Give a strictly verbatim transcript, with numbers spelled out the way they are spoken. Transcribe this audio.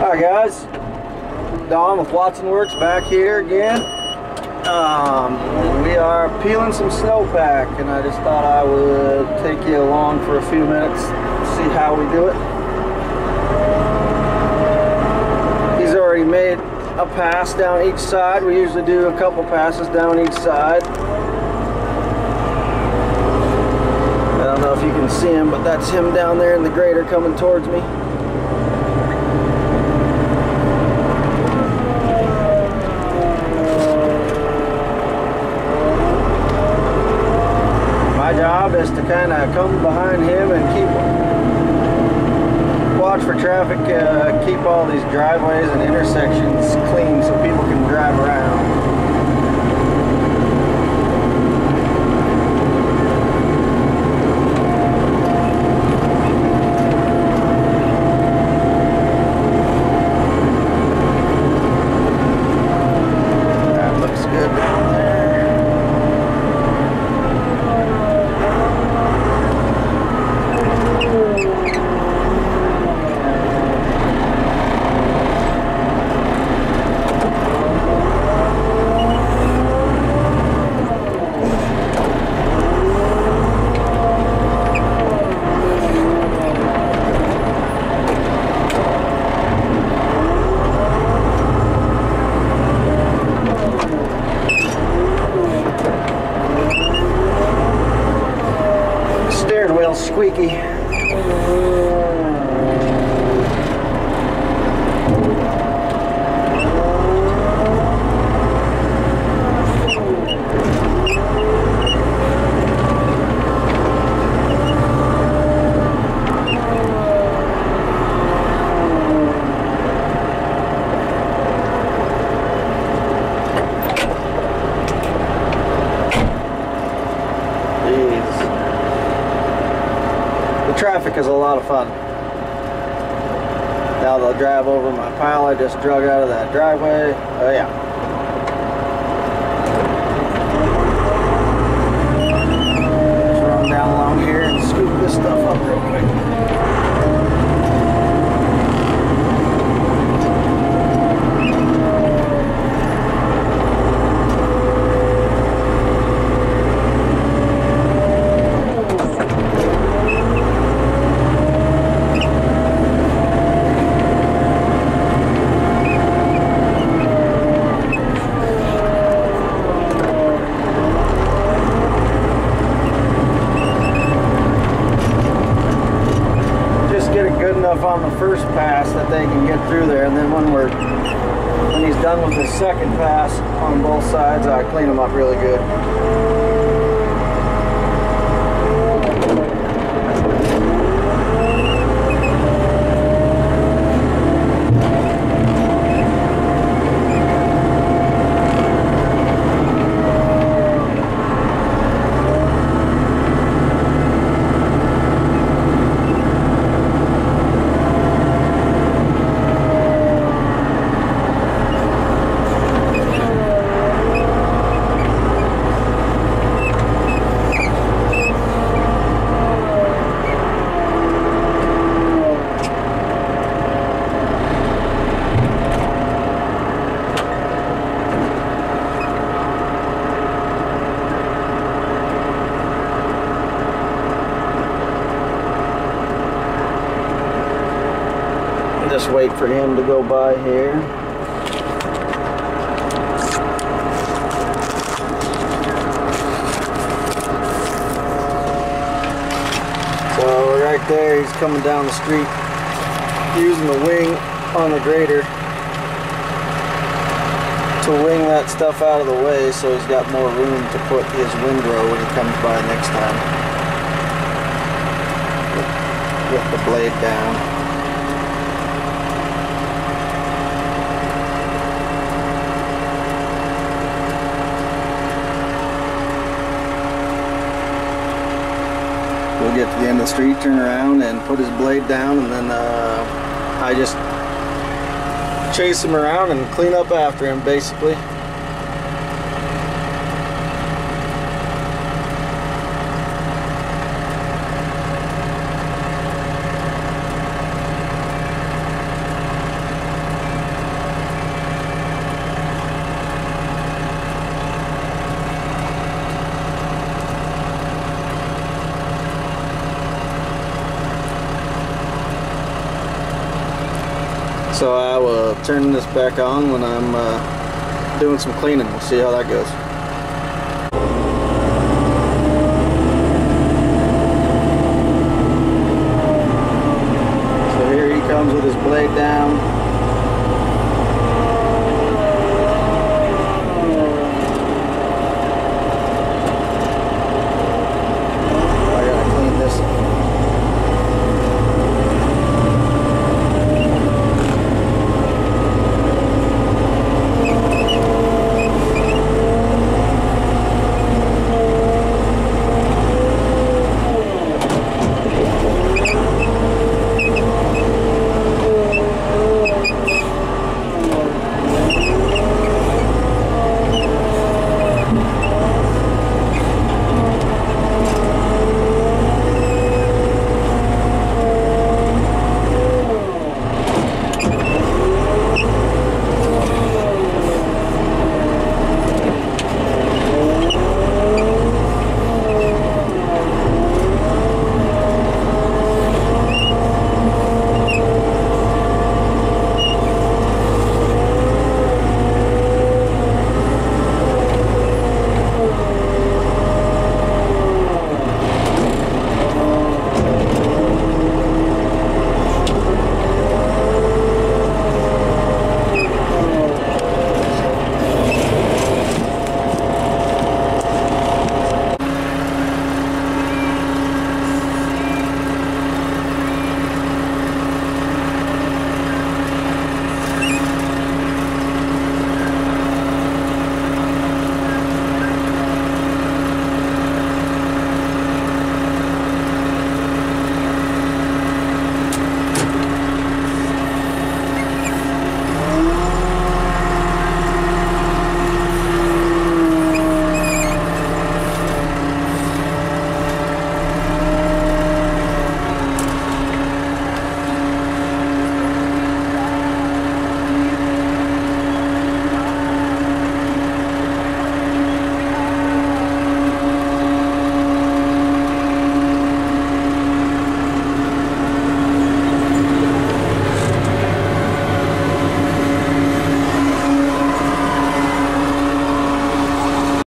Hi guys, Don with Watson Works back here again. Um, we are peeling some snowpack, and I just thought I would take you along for a few minutes, see how we do it. He's already made a pass down each side. We usually do a couple passes down each side. I don't know if you can see him, but that's him down there in the grader coming towards me. My job is to kind of come behind him and keep watch for traffic, uh, keep all these driveways and intersections clean so people can drive around. That looks good down there. Steering wheel squeaky. Traffic is a lot of fun. Now they'll drive over my pile I just drug out of that driveway. Oh yeah. Just run down along here and scoop this stuff up real quick. On the first pass that they can get through there, and then when we're when he's done with his second pass on both sides, I clean them up really good. Just wait for him to go by here. So right there, he's coming down the street using the wing on the grader to wing that stuff out of the way so he's got more room to put his windrow when he comes by next time. With the blade down. We'll get to the end of the street, turn around and put his blade down, and then uh, I just chase him around and clean up after him basically. So I will turn this back on when I'm uh, doing some cleaning. We'll see how that goes. So here he comes with his blade down.